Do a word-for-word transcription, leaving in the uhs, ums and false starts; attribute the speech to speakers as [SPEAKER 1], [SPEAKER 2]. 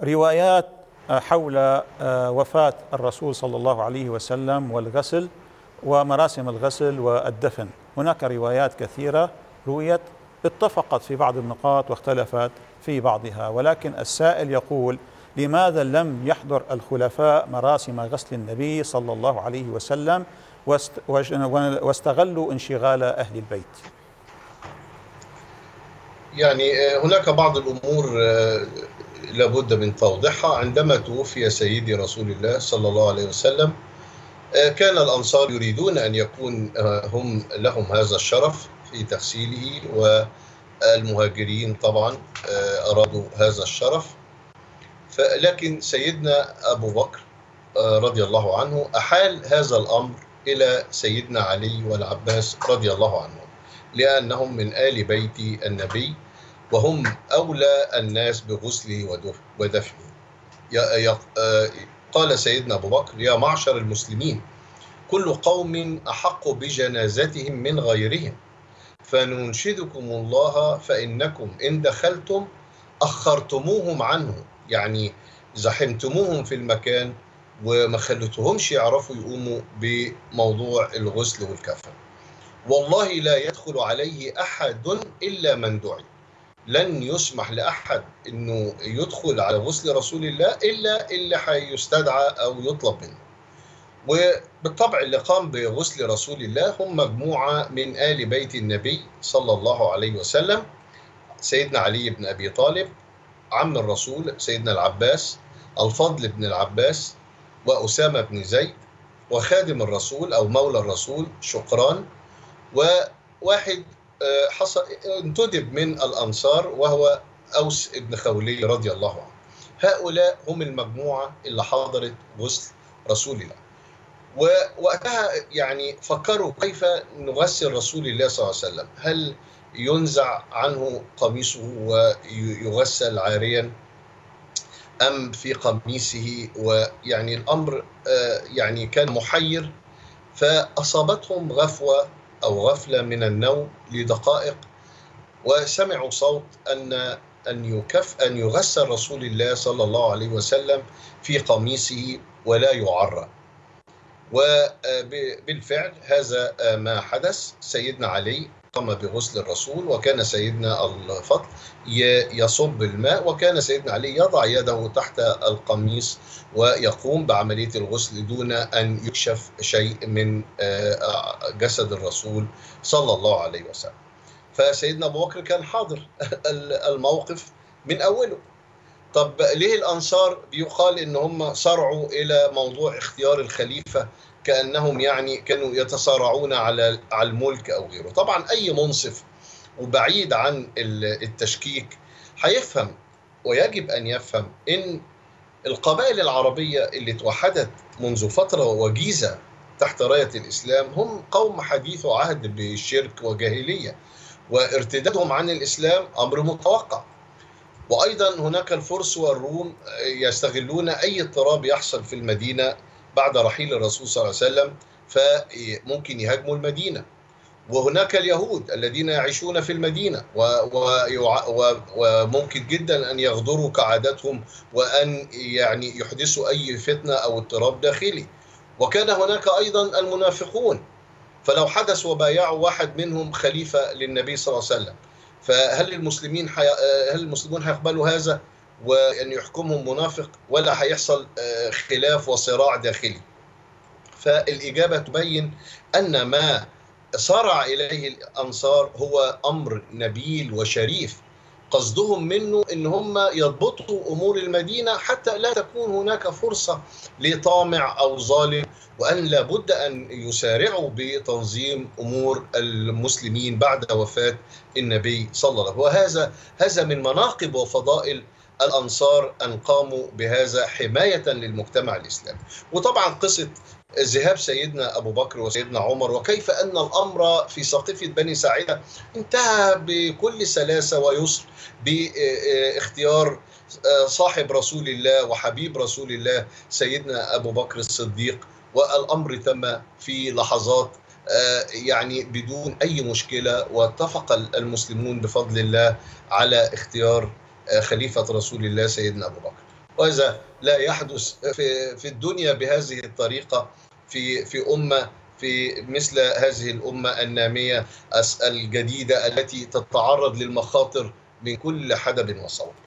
[SPEAKER 1] روايات حول وفاة الرسول صلى الله عليه وسلم والغسل ومراسم الغسل والدفن. هناك روايات كثيرة رويت اتفقت في بعض النقاط واختلفت في بعضها، ولكن السائل يقول: لماذا لم يحضر الخلفاء مراسم غسل النبي صلى الله عليه وسلم واستغلوا انشغال أهل البيت؟
[SPEAKER 2] يعني هناك بعض الأمور لابد من توضيحها. عندما توفي سيدي رسول الله صلى الله عليه وسلم كان الأنصار يريدون أن يكون هم لهم هذا الشرف في تغسيله، والمهاجرين طبعا أرادوا هذا الشرف، لكن سيدنا أبو بكر رضي الله عنه أحال هذا الأمر إلى سيدنا علي والعباس رضي الله عنهم، لأنهم من آل بيت النبي وهم أولى الناس بغسله ودفنه. قال سيدنا أبو بكر: يا معشر المسلمين، كل قوم أحق بجنازتهم من غيرهم، فننشدكم الله فإنكم إن دخلتم أخرتموهم عنه، يعني زحمتموهم في المكان وما خلتهمش يعرفوا يقوموا بموضوع الغسل والكفن. والله لا يدخل عليه أحد إلا من دعي، لن يسمح لأحد أنه يدخل على غسل رسول الله إلا اللي هيستدعى أو يطلب منه. وبالطبع اللي قام بغسل رسول الله هم مجموعة من آل بيت النبي صلى الله عليه وسلم: سيدنا علي بن أبي طالب، عم الرسول سيدنا العباس، الفضل بن العباس، وأسامة بن زيد، وخادم الرسول أو مولى الرسول شقران، وواحد حصل انتدب من الأنصار وهو أوس بن خولي رضي الله عنه. هؤلاء هم المجموعة اللي حضرت غسل رسول الله. ووقتها يعني فكروا كيف نغسل رسول الله صلى الله عليه وسلم، هل ينزع عنه قميصه ويغسل عاريا أم في قميصه؟ ويعني الأمر يعني كان محير، فأصابتهم غفوة أو غفلة من النوم لدقائق، وسمعوا صوت أن أن يكف أن يغسل رسول الله صلى الله عليه وسلم في قميصه ولا يعرى. وبالفعل هذا ما حدث. سيدنا علي قام بغسل الرسول، وكان سيدنا الفضل يصب الماء، وكان سيدنا علي يضع يده تحت القميص ويقوم بعملية الغسل دون أن يكشف شيء من جسد الرسول صلى الله عليه وسلم. فسيدنا أبو بكر كان حاضر الموقف من أوله. طب ليه الأنصار بيقال إن هم صارعوا إلى موضوع اختيار الخليفة كأنهم يعني كانوا يتصارعون على على الملك أو غيره؟ طبعا أي منصف وبعيد عن التشكيك هيفهم، ويجب أن يفهم، إن القبائل العربية اللي توحدت منذ فترة وجيزة تحت راية الإسلام هم قوم حديث عهد بالشرك وجاهلية، وارتدادهم عن الإسلام أمر متوقع. وأيضا هناك الفرس والروم يستغلون أي اضطراب يحصل في المدينة بعد رحيل الرسول صلى الله عليه وسلم، فممكن يهاجموا المدينة. وهناك اليهود الذين يعيشون في المدينة وممكن جدا أن يغدروا كعادتهم وأن يعني يحدثوا أي فتنة أو اضطراب داخلي. وكان هناك أيضا المنافقون، فلو حدث وبايعوا واحد منهم خليفة للنبي صلى الله عليه وسلم، فهل المسلمين حي... هل المسلمون هيقبلوا هذا وأن يحكمهم منافق، ولا هيحصل خلاف وصراع داخلي؟ فالإجابة تبين أن ما صارع إليه الأنصار هو أمر نبيل وشريف، قصدهم منه إن هم يضبطوا أمور المدينة حتى لا تكون هناك فرصة لطامع أو ظالم، وأن لابد أن يسارعوا بتنظيم أمور المسلمين بعد وفاة النبي صلى الله عليه وسلم. وهذا هذا من مناقب وفضائل الأنصار أن قاموا بهذا حماية للمجتمع الإسلامي. وطبعا قصة ذهاب سيدنا أبو بكر وسيدنا عمر، وكيف أن الأمر في سقيفة بني ساعدة انتهى بكل سلاسة ويسر باختيار صاحب رسول الله وحبيب رسول الله سيدنا أبو بكر الصديق، والأمر تم في لحظات يعني بدون أي مشكلة، واتفق المسلمون بفضل الله على اختيار خليفة رسول الله سيدنا أبو بكر. وهذا لا يحدث في في الدنيا بهذه الطريقة، في في أمة في مثل هذه الأمة النامية الجديدة التي تتعرض للمخاطر من كل حدب وصوب.